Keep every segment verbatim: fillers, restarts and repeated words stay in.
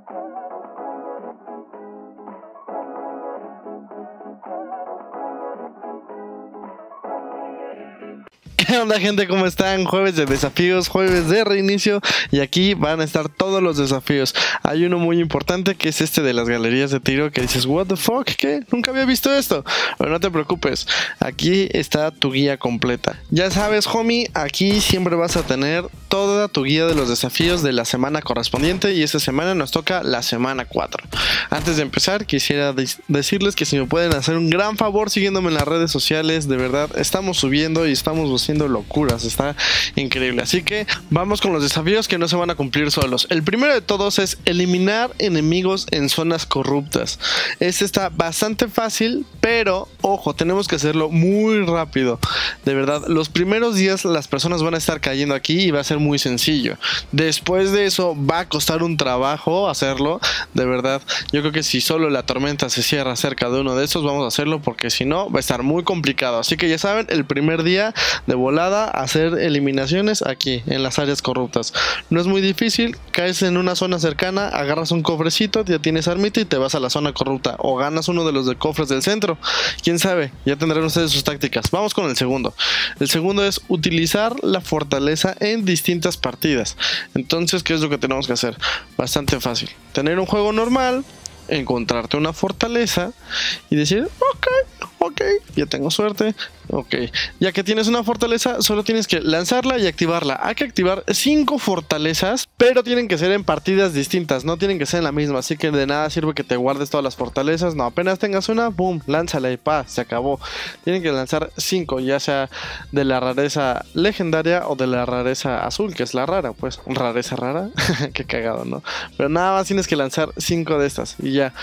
¿Qué onda, gente? ¿Cómo están? Jueves de desafíos, jueves de reinicio, y aquí van a estar todos los desafíos. Hay uno muy importante que es este de las galerías de tiro, que dices, what the fuck, ¿qué? Nunca había visto esto. Pero no te preocupes, aquí está tu guía completa. Ya sabes, homie, aquí siempre vas a tener toda tu guía de los desafíos de la semana correspondiente, y esta semana nos toca la semana cuatro. Antes de empezar, quisiera de decirles que si me pueden hacer un gran favor siguiéndome en las redes sociales, de verdad, estamos subiendo y estamos haciendo locuras, está increíble. Así que vamos con los desafíos que no se van a cumplir solos. El primero de todos es eliminar enemigos en zonas corruptas. Este está bastante fácil, pero ojo, tenemos que hacerlo muy rápido. De verdad, los primeros días las personas van a estar cayendo aquí y va a ser muy sencillo. Después de eso va a costar un trabajo hacerlo. De verdad, yo creo que si solo la tormenta se cierra cerca de uno de esos, vamos a hacerlo, porque si no va a estar muy complicado. Así que ya saben, el primer día de volada hacer eliminaciones aquí en las áreas corruptas. No es muy difícil, caes en una zona cercana, agarras un cofrecito, ya tienes armita y te vas a la zona corrupta, o ganas uno de los de cofres del centro. Quién sabe, ya tendrán ustedes sus tácticas. Vamos con el segundo. El segundo es utilizar la fortaleza en distintas partidas. Entonces, ¿qué es lo que tenemos que hacer? Bastante fácil. Tener un juego normal, encontrarte una fortaleza y decir, ok, ok, ya tengo suerte. Ok, ya que tienes una fortaleza, solo tienes que lanzarla y activarla. Hay que activar cinco fortalezas, pero tienen que ser en partidas distintas, no tienen que ser en la misma. Así que de nada sirve que te guardes todas las fortalezas. No, apenas tengas una, boom, lánzala y pa, se acabó. Tienen que lanzar cinco, ya sea de la rareza legendaria o de la rareza azul, que es la rara, pues. Rareza rara, qué cagado, ¿no? Pero nada más tienes que lanzar cinco de estas y ya.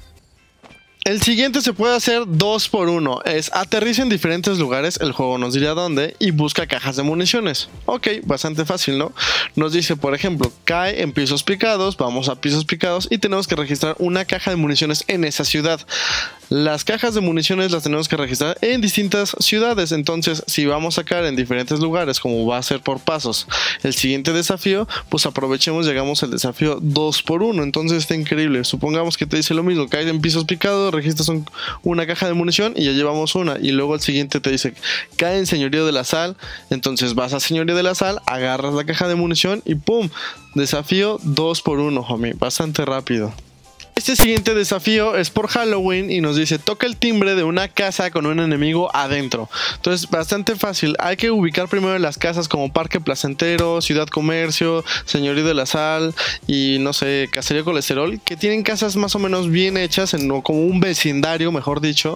El siguiente se puede hacer dos por uno. Es aterriza en diferentes lugares, el juego nos dirá dónde, y busca cajas de municiones. Ok, bastante fácil, ¿no? Nos dice, por ejemplo, cae en pisos picados, vamos a pisos picados y tenemos que registrar una caja de municiones en esa ciudad. Las cajas de municiones las tenemos que registrar en distintas ciudades. Entonces, si vamos a caer en diferentes lugares, como va a ser por pasos el siguiente desafío, pues aprovechemos, llegamos al desafío dos por uno. Entonces está increíble. Supongamos que te dice lo mismo, caes en pisos picados, registras un, una caja de munición y ya llevamos una. Y luego el siguiente te dice, cae en Señorío de la Sal. Entonces vas a Señorío de la Sal, agarras la caja de munición y ¡pum! Desafío dos por uno, homie. Bastante rápido. Este siguiente desafío es por Halloween y nos dice, toca el timbre de una casa con un enemigo adentro. Entonces, bastante fácil. Hay que ubicar primero las casas como Parque Placentero, Ciudad Comercio, Señorío de la Sal y no sé, Caserío Colesterol, que tienen casas más o menos bien hechas, en, como un vecindario, mejor dicho.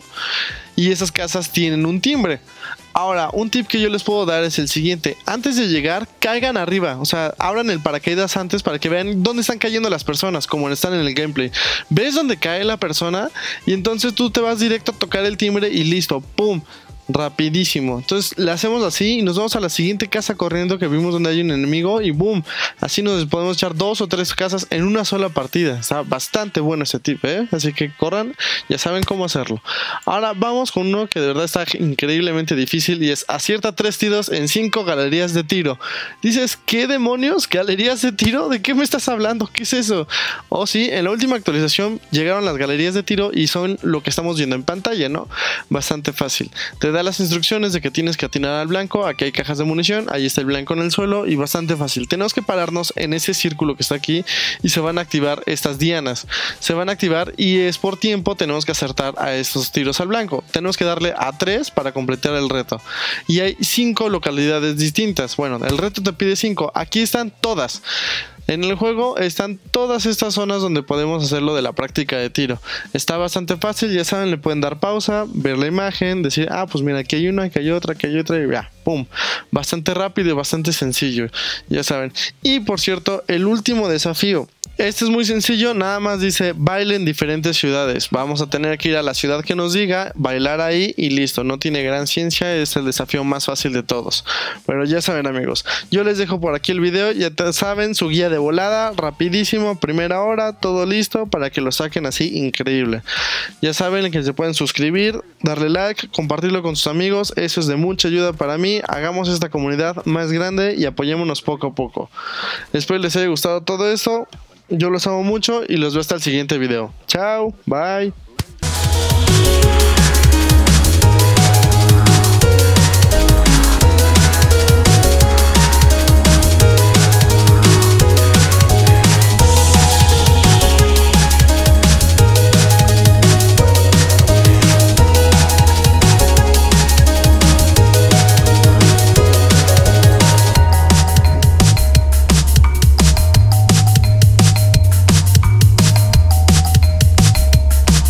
Y esas casas tienen un timbre. Ahora, un tip que yo les puedo dar es el siguiente. Antes de llegar, caigan arriba. O sea, abran el paracaídas antes para que vean dónde están cayendo las personas, como están en el gameplay. ¿Ves dónde cae la persona? Y entonces tú te vas directo a tocar el timbre y listo. ¡Pum! Rapidísimo. Entonces le hacemos así y nos vamos a la siguiente casa corriendo que vimos donde hay un enemigo y boom, así nos podemos echar dos o tres casas en una sola partida. Está bastante bueno ese tip, ¿eh? Así que corran, ya saben cómo hacerlo. Ahora vamos con uno que de verdad está increíblemente difícil y es acierta tres tiros en cinco galerías de tiro. Dices, ¿qué demonios? ¿Galerías de tiro? ¿De qué me estás hablando? ¿Qué es eso? Oh sí, en la última actualización llegaron las galerías de tiro y son lo que estamos viendo en pantalla, ¿no? Bastante fácil. Te da las instrucciones de que tienes que atinar al blanco. Aquí hay cajas de munición, ahí está el blanco en el suelo y bastante fácil. Tenemos que pararnos en ese círculo que está aquí y se van a activar estas dianas. Se van a activar y es por tiempo, tenemos que acertar a estos tiros al blanco. Tenemos que darle a tres para completar el reto. Y hay cinco localidades distintas. Bueno, el reto te pide cinco. Aquí están todas. En el juego están todas estas zonas donde podemos hacerlo de la práctica de tiro. Está bastante fácil, ya saben, le pueden dar pausa, ver la imagen, decir, ah, pues mira, aquí hay una, aquí hay otra, aquí hay otra y ya, pum. Bastante rápido y bastante sencillo, ya saben. Y por cierto, el último desafío. Este es muy sencillo, nada más dice baile en diferentes ciudades. Vamos a tener que ir a la ciudad que nos diga, bailar ahí y listo. No tiene gran ciencia, es el desafío más fácil de todos. Pero ya saben, amigos, yo les dejo por aquí el video, ya saben, su guía de volada, rapidísimo, primera hora, todo listo para que lo saquen así, increíble. Ya saben que se pueden suscribir, darle like, compartirlo con sus amigos, eso es de mucha ayuda para mí. Hagamos esta comunidad más grande y apoyémonos poco a poco. Espero les haya gustado todo esto. Yo los amo mucho y los veo hasta el siguiente video. Chao, bye.